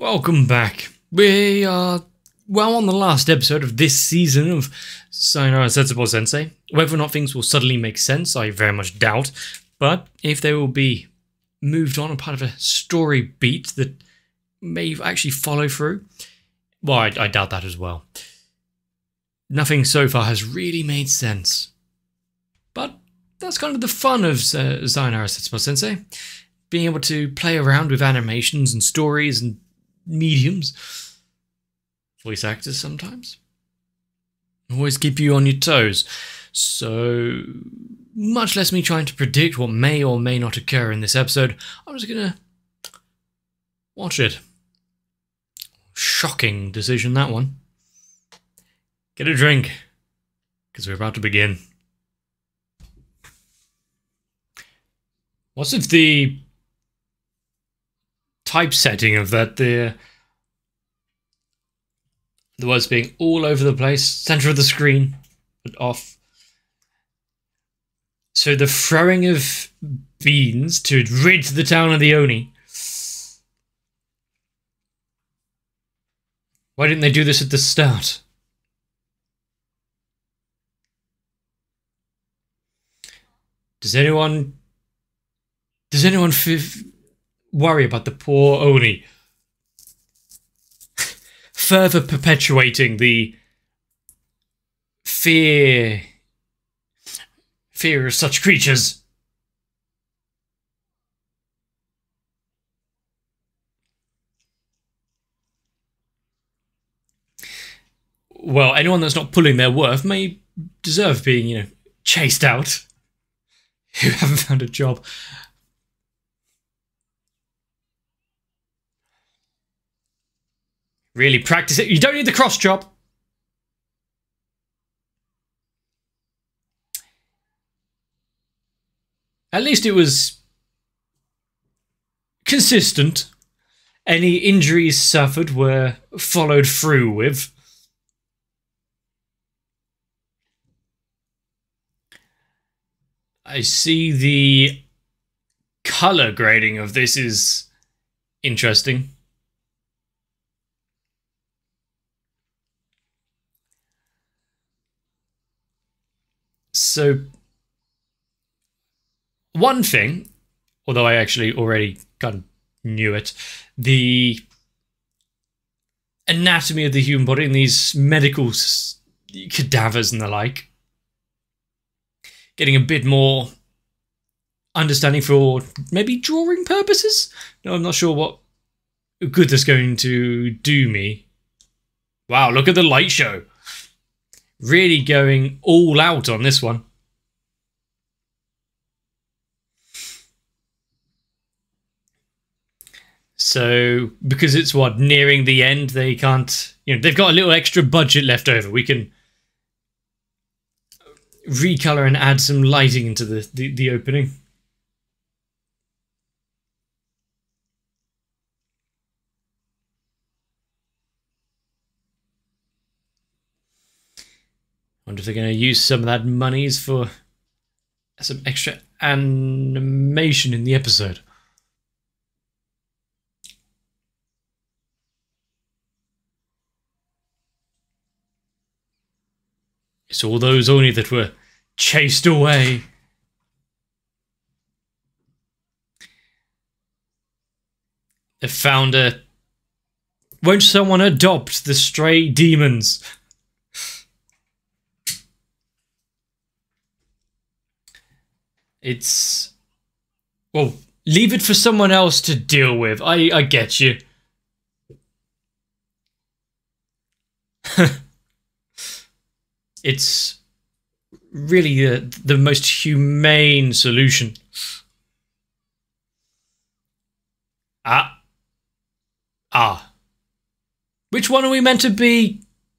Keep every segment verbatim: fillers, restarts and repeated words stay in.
Welcome back. We are, well, on the last episode of this season of Sayonara Zetsubou Sensei. Whether or not things will suddenly make sense, I very much doubt. But if they will be moved on, a part of a story beat that may actually follow through, well, I, I doubt that as well. Nothing so far has really made sense. But that's kind of the fun of uh, Sayonara Zetsubou Sensei. Being able to play around with animations and stories and mediums. Voice actors sometimes. Always keep you on your toes. So, much less me trying to predict what may or may not occur in this episode, I'm just gonna watch it. Shocking decision, that one. Get a drink, because we're about to begin. What's if the typesetting of that, the the words being all over the place, center of the screen, but off. So the throwing of beans to rid the town of the Oni. Why didn't they do this at the start? Does anyone Does anyone f worry about the poor Oni? Further perpetuating the fear, fear of such creatures. Well, anyone that's not pulling their worth may deserve being, you know, chased out. Who haven't found a job. Really practice it. You don't need the cross chop. At least it was consistent. Any injuries suffered were followed through with. I see the color grading of this is interesting. So, one thing, although I actually already kind of knew it, the anatomy of the human body and these medical s cadavers and the like, getting a bit more understanding for maybe drawing purposes? No, I'm not sure what good that's going to do me. Wow, look at the light show. Really going all out on this one. So, because it's what, nearing the end, they can't, you know, they've got a little extra budget left over. We can recolor and add some lighting into the, the, the opening. I wonder if they're going to use some of that monies for some extra animation in the episode. It's all those Oni that were chased away. They found a... Won't someone adopt the stray demons? It's... Well, leave it for someone else to deal with. I, I get you. It's really the, the most humane solution. Ah. Ah. Which one are we meant to be?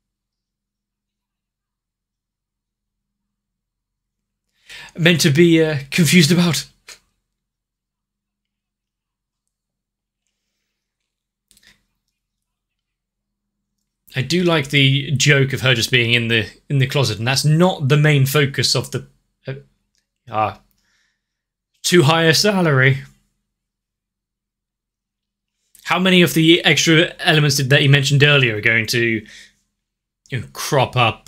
Meant to be uh, confused about? I do like the joke of her just being in the in the closet, and that's not the main focus of the uh, ah too high a salary. How many of the extra elements that he mentioned earlier are going to, you know, crop up?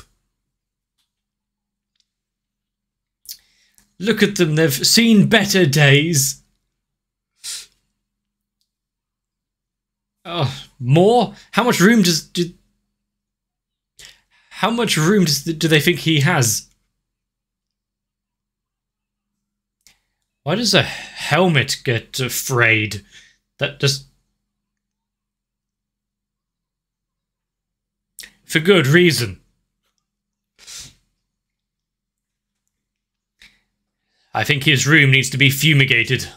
Look at them, they've seen better days. Oh, more? How much room does... Do, how much room does, do they think he has? Why does a helmet get frayed? That just... For good reason. I think his room needs to be fumigated.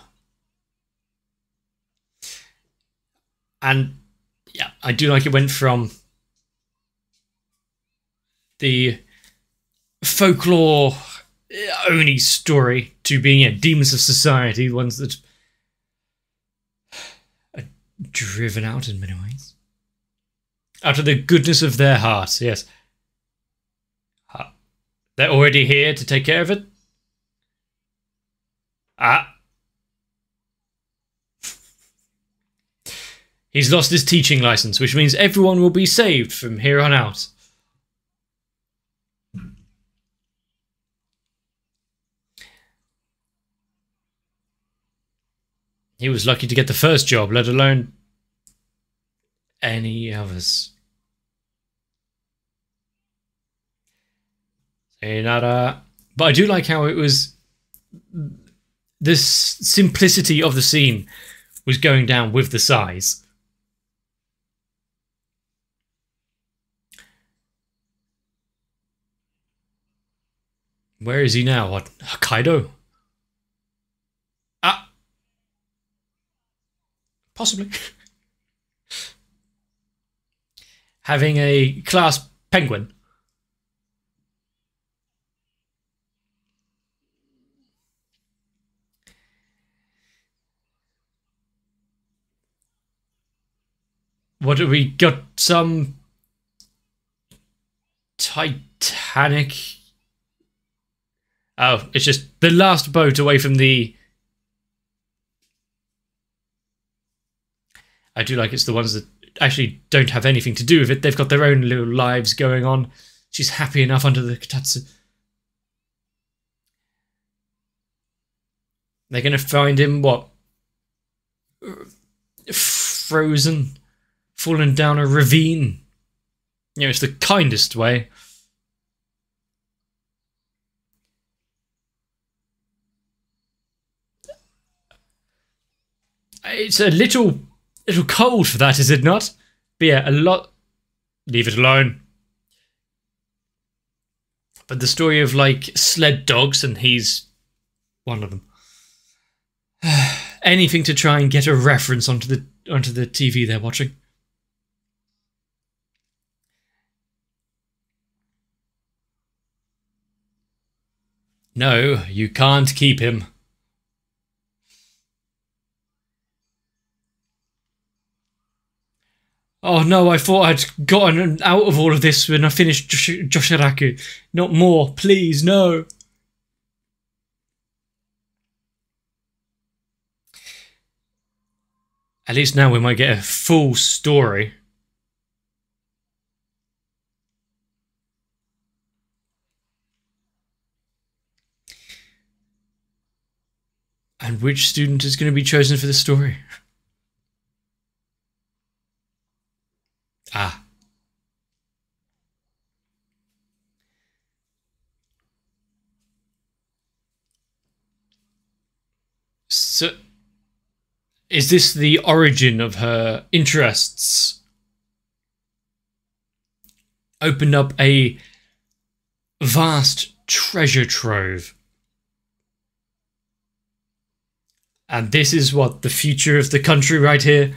And yeah, I do like it went from the folklore Oni story to being yeah, demons of society, ones that are driven out in many ways. Out of the goodness of their hearts, yes. They're already here to take care of it? Ah. He's lost his teaching license, which means everyone will be saved from here on out. He was lucky to get the first job, let alone any others. Sayonara. But I do like how it was... This simplicity of the scene was going down with the size. Where is he now? What, Hokkaido? Ah! Possibly. Having a class penguin. What have we got? Some Titanic. Oh, it's just the last boat away from the... I do like it's the ones that actually don't have anything to do with it. They've got their own little lives going on. She's happy enough under the katatsu. They're going to find him, what? Frozen. Fallen down a ravine. You know, it's the kindest way. It's a little, little cold for that, is it not? But yeah, a lot... Leave it alone. But the story of, like, sled dogs, and he's one of them. Anything to try and get a reference onto the onto the T V they're watching. No, you can't keep him. Oh no, I thought I'd gotten out of all of this when I finished Josh Joshiraku. Not more, please, no. At least now we might get a full story. And which student is going to be chosen for the story? Ah. So, is this the origin of her interests? Opened up a vast treasure trove. And this is what, the future of the country right here?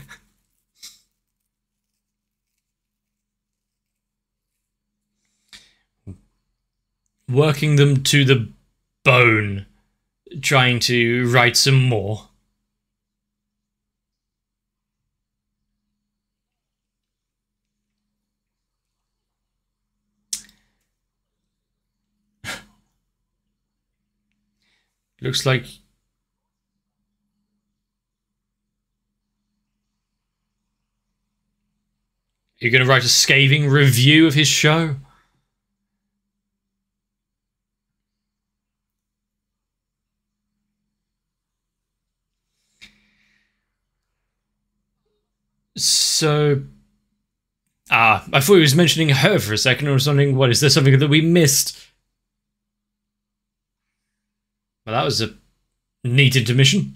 Working them to the bone, trying to write some more. Looks like... You're going to write a scathing review of his show? So... Ah, I thought he was mentioning her for a second or something. What, is there something that we missed? Well, that was a neat intermission.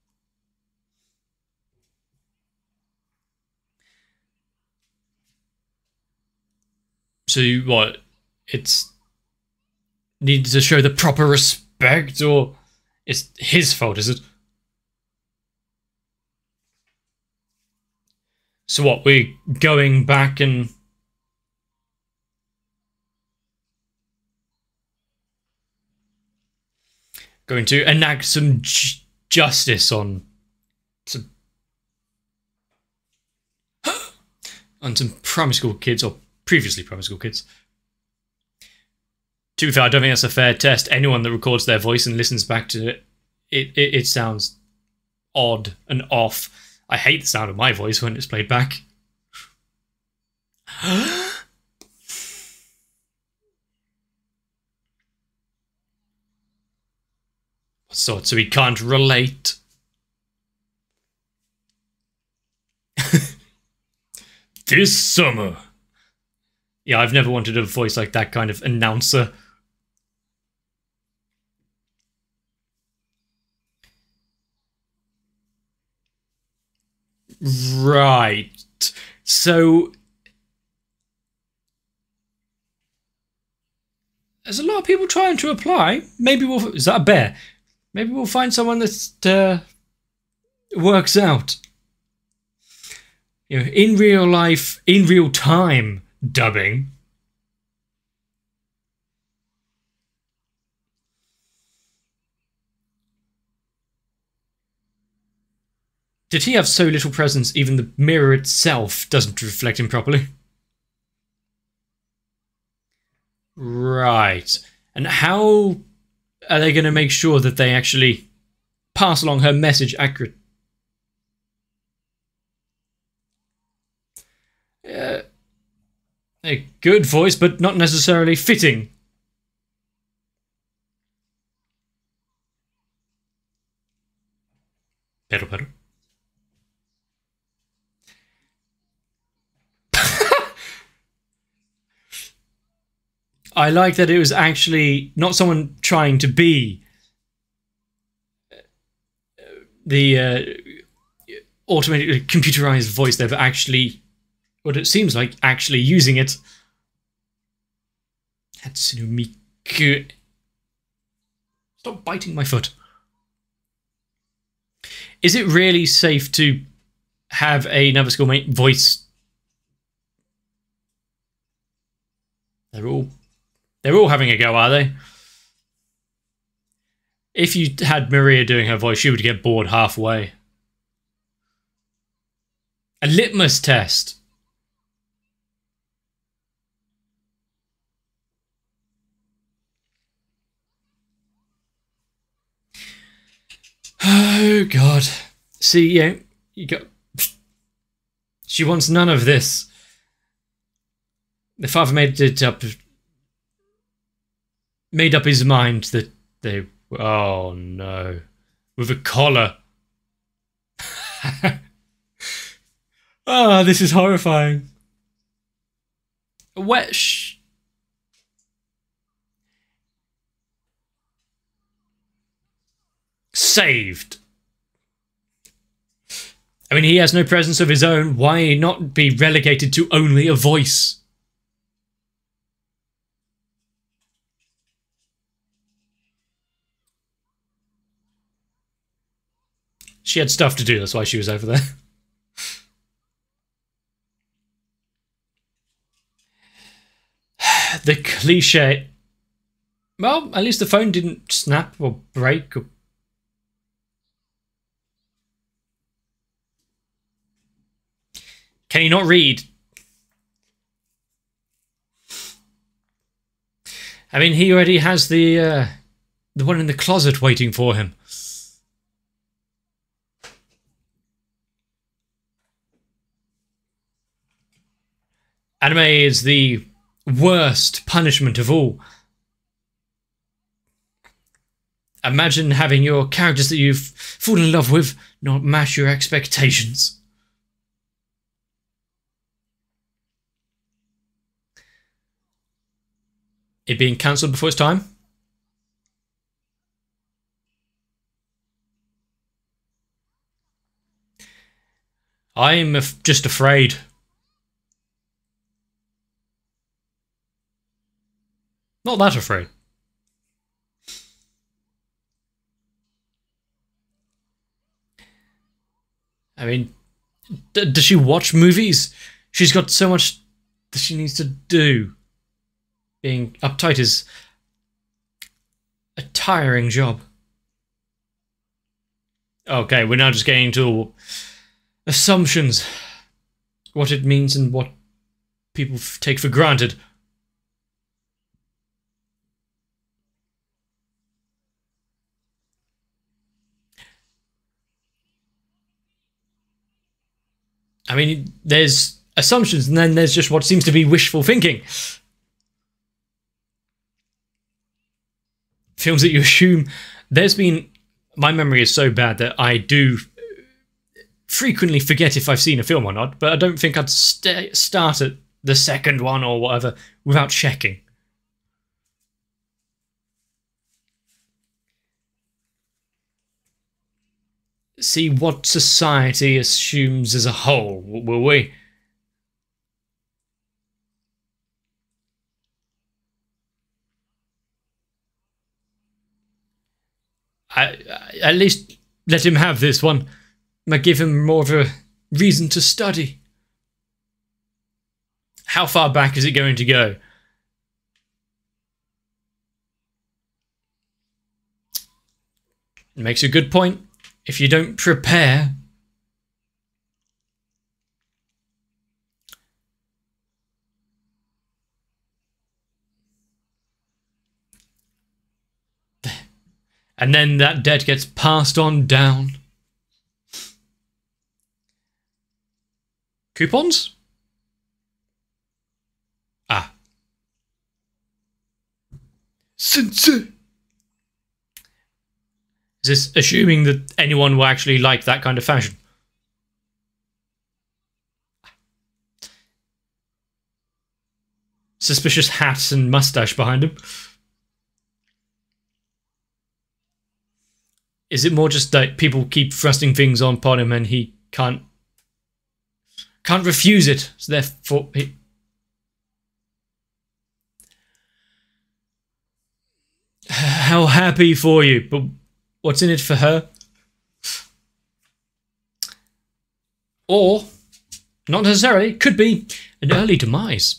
So, what? It's needed to show the proper respect, or it's his fault, is it? So what, we're going back and... going to enact some j justice on some... on some primary school kids, or previously primary school kids. To be fair, I don't think that's a fair test. Anyone that records their voice and listens back to it, it, it, it sounds odd and off. I hate the sound of my voice when it's played back. So, so he can't relate. This summer. Yeah, I've never wanted a voice like that kind of announcer. Right. So there's a lot of people trying to apply. Maybe we'll... Is that a bear? Maybe we'll find someone that uh, works out. You know, in real life, in real time dubbing. Did he have so little presence, even the mirror itself doesn't reflect him properly? Right. And how are they going to make sure that they actually pass along her message accurate? Uh, a good voice, but not necessarily fitting. Pedal, pedal. I like that it was actually not someone trying to be the uh, automated computerized voice there, but actually, what it seems like, actually using it. Hatsune Miku. Stop biting my foot. Is it really safe to have another schoolmate voice? They're all... They're all having a go, are they? If you had Maria doing her voice, she would get bored halfway. A litmus test. Oh, God. See, yeah, you got... She wants none of this. The father made it up... made up his mind that they... Oh, no. With a collar. Ah, oh, this is horrifying. Wet sh... Saved. I mean, he has no presence of his own. Why not be relegated to only a voice? She had stuff to do, that's why she was over there. The cliche... Well, at least the phone didn't snap or break or... Can he not read? I mean, he already has the, uh, the one in the closet waiting for him. Anime is the worst punishment of all. Imagine having your characters that you've fallen in love with not match your expectations. It being cancelled before its time? I'm af- just afraid. Not that afraid. I mean, d- does she watch movies? She's got so much that she needs to do. Being uptight is a tiring job. Okay, we're now just getting into assumptions. What it means and what people f- take for granted. I mean, there's assumptions and then there's just what seems to be wishful thinking. Films that you assume. There's been... My memory is so bad that I do frequently forget if I've seen a film or not, but I don't think I'd st- start at the second one or whatever without checking. See what society assumes as a whole, will we? I, I, at least let him have this one. Might give him more of a reason to study. How far back is it going to go? It makes a good point. If you don't prepare... And then that debt gets passed on down. Coupons? Ah. Sensei! Is this assuming that anyone will actually like that kind of fashion? Suspicious hat and mustache behind him. Is it more just that people keep thrusting things on upon him and he can't can't refuse it, so therefore he... How happy for you, but what's in it for her? Or, not necessarily, could be an early demise.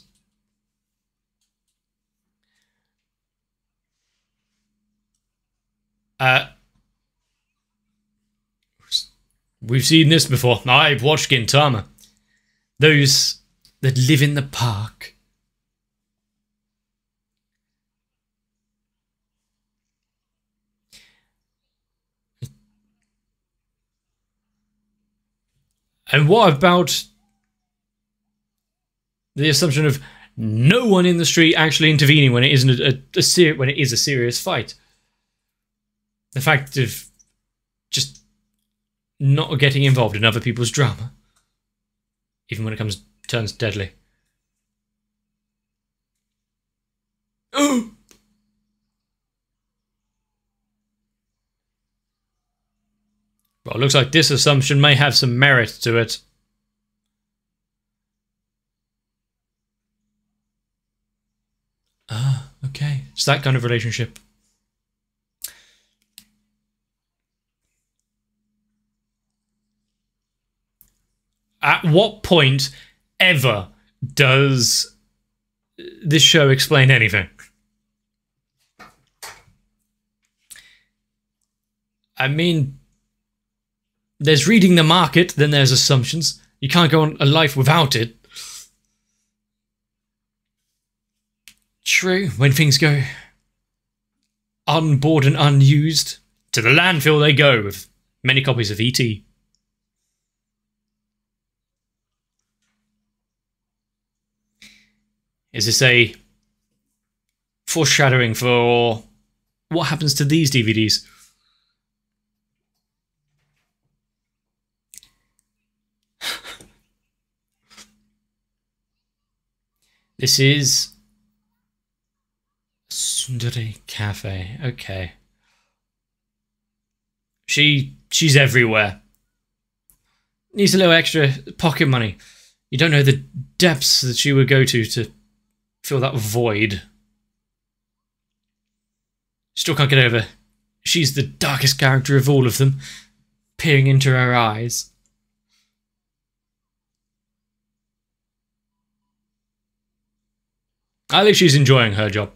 Uh, we've seen this before. I've watched Gintama. Those that live in the park. And what about the assumption of no one in the street actually intervening when it isn't a, a, a ser- when it is a serious fight? The fact of just not getting involved in other people's drama, even when it comes turns deadly. Oh. Well, it looks like this assumption may have some merit to it. Ah, okay. It's that kind of relationship. At what point ever does this show explain anything? I mean, there's reading the market, then there's assumptions. You can't go on a life without it. True, when things go unboard and unused, to the landfill they go with many copies of E T Is this a foreshadowing for what happens to these D V Ds? This is Sundari Cafe. Okay. She she's everywhere. Needs a little extra pocket money. You don't know the depths that she would go to to fill that void. Still can't get over. She's the darkest character of all of them, peering into her eyes. I think she's enjoying her job.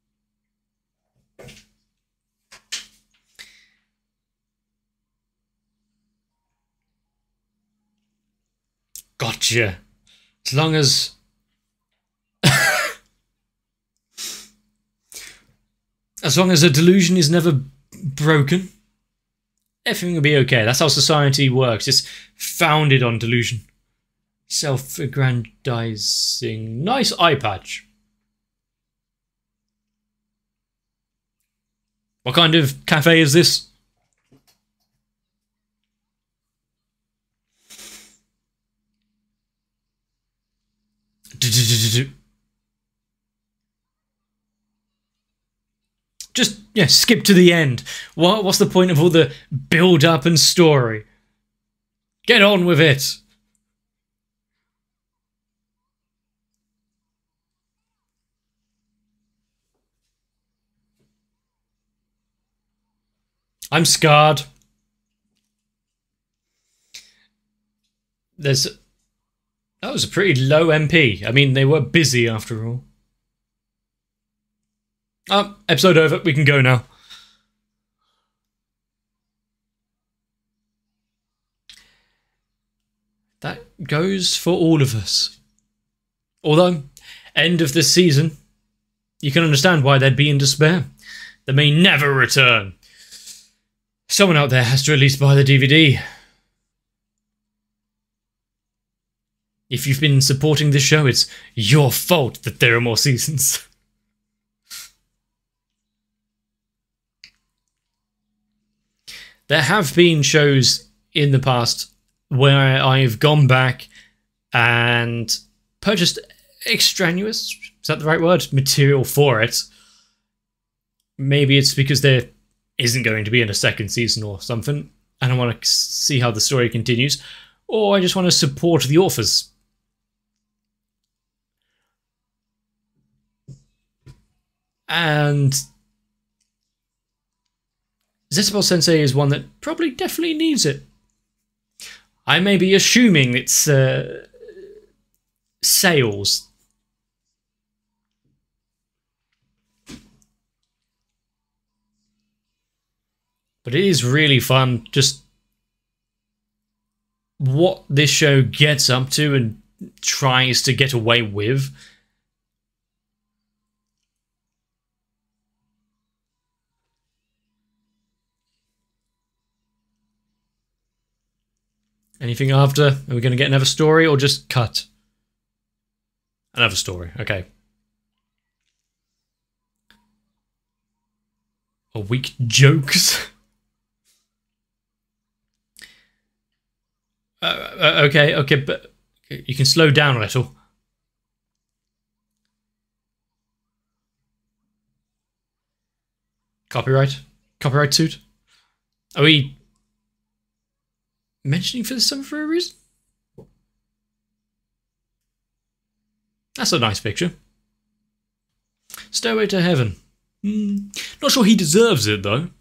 Gotcha. As long as... as long as a delusion is never broken, everything will be okay. That's how society works. It's founded on delusion. Self-aggrandizing. Nice eye patch. What kind of cafe is this? Just, yeah, skip to the end. What, what's the point of all the build-up and story? Get on with it. I'm scarred. There's... That was a pretty low M P. I mean, they were busy after all. Oh, episode over. We can go now. That goes for all of us. Although, end of this season, you can understand why they'd be in despair. They may never return. Someone out there has to at least buy the D V D. If you've been supporting this show, it's your fault that there are more seasons. There have been shows in the past where I've gone back and purchased extraneous, is that the right word? Material for it. Maybe it's because there isn't going to be in a second season or something, and I want to see how the story continues, or I just want to support the authors. And Zetsubou Sensei is one that probably definitely needs it. I may be assuming it's uh, sales. But it is really fun, just what this show gets up to and tries to get away with. Anything after? Are we going to get another story or just cut? Another story, okay. Or weak jokes? uh, uh, okay, okay, but you can slow down a little. Copyright? Copyright suit? Are we mentioning for some for a reason? That's a nice picture. Stairway to Heaven. Mm, not sure he deserves it though.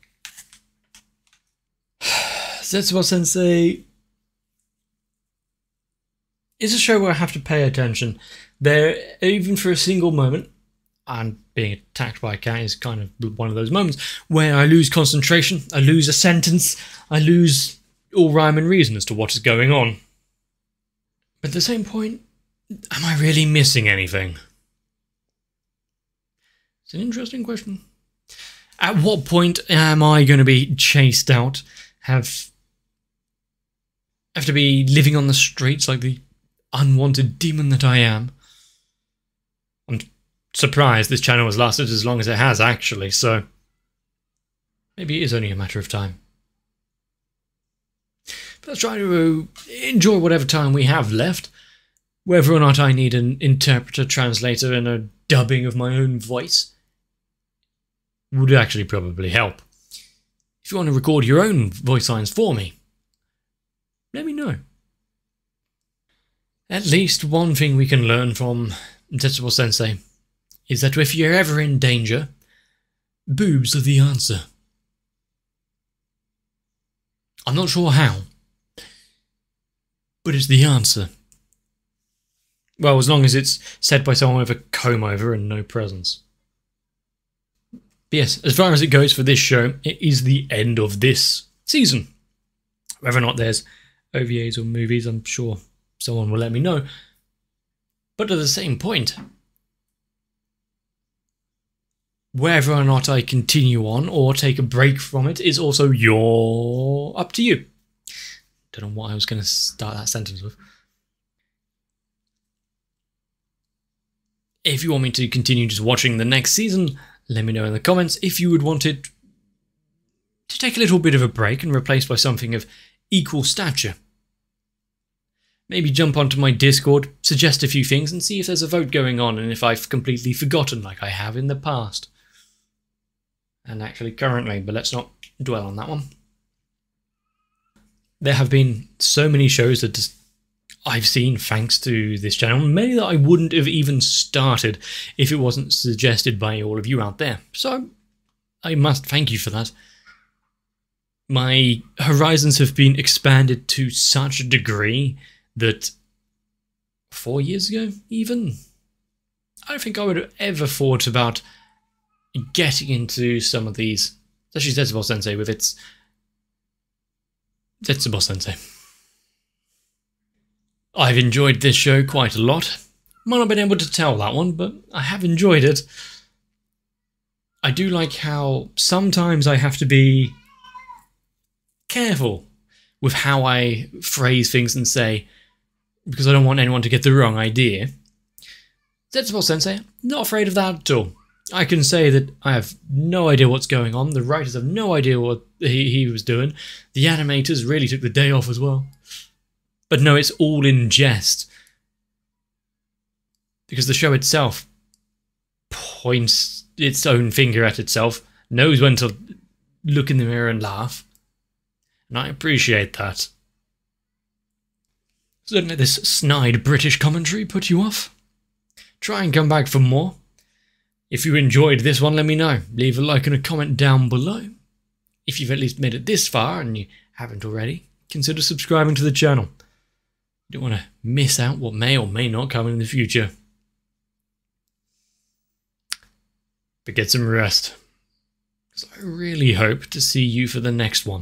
Zetsubou Sensei is a show where I have to pay attention. There, even for a single moment, and being attacked by a cat is kind of one of those moments where I lose concentration, I lose a sentence, I lose all rhyme and reason as to what is going on. But at the same point, am I really missing anything? It's an interesting question. At what point am I going to be chased out? Have have to be living on the streets like the unwanted demon that I am? I'm surprised this channel has lasted as long as it has, actually, so maybe it is only a matter of time. But let's try to enjoy whatever time we have left. Whether or not I need an interpreter, translator, and a dubbing of my own voice would actually probably help. If you want to record your own voice lines for me, let me know. At least one thing we can learn from Zetsubou Sensei is that if you're ever in danger, boobs are the answer. I'm not sure how, but it's the answer. Well, as long as it's said by someone with a comb over and no presents. But yes, as far as it goes for this show, it is the end of this season. Whether or not there's O V As or movies, I'm sure someone will let me know. But at the same point, whether or not I continue on or take a break from it is also your... up to you. Don't know what I was going to start that sentence with. If you want me to continue just watching the next season, let me know in the comments. If you would want it to take a little bit of a break and replaced by something of equal stature. Maybe jump onto my Discord, suggest a few things, and see if there's a vote going on and if I've completely forgotten like I have in the past. And actually currently, but let's not dwell on that one. There have been so many shows that just I've seen thanks to this channel, many that I wouldn't have even started if it wasn't suggested by all of you out there. So I must thank you for that. My horizons have been expanded to such a degree that four years ago, even, I don't think I would have ever thought about getting into some of these, especially Zetsubou Sensei with its Zetsubou Sensei. I've enjoyed this show quite a lot. Might not have been able to tell that one, but I have enjoyed it. I do like how sometimes I have to be careful with how I phrase things and say, because I don't want anyone to get the wrong idea. Zetsubou Sensei, not afraid of that at all. I can say that I have no idea what's going on, the writers have no idea what he, he was doing, the animators really took the day off as well. But no, it's all in jest. Because the show itself points its own finger at itself, knows when to look in the mirror and laugh. And I appreciate that. So don't let this snide British commentary put you off. Try and come back for more. If you enjoyed this one, let me know. Leave a like and a comment down below. If you've at least made it this far and you haven't already, consider subscribing to the channel. You don't want to miss out what may or may not come in the future. But get some rest, because I really hope to see you for the next one.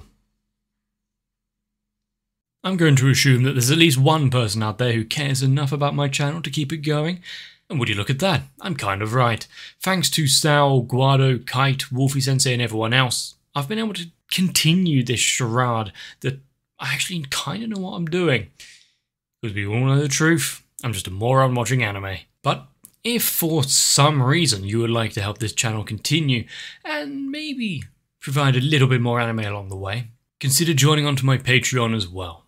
I'm going to assume that there's at least one person out there who cares enough about my channel to keep it going. And would you look at that? I'm kind of right. Thanks to Sao, Guado, Kite, Wolfie Sensei and everyone else, I've been able to continue this charade that I actually kind of know what I'm doing. Because we all know the truth, I'm just a moron watching anime. But if for some reason you would like to help this channel continue, and maybe provide a little bit more anime along the way, consider joining onto my Patreon as well.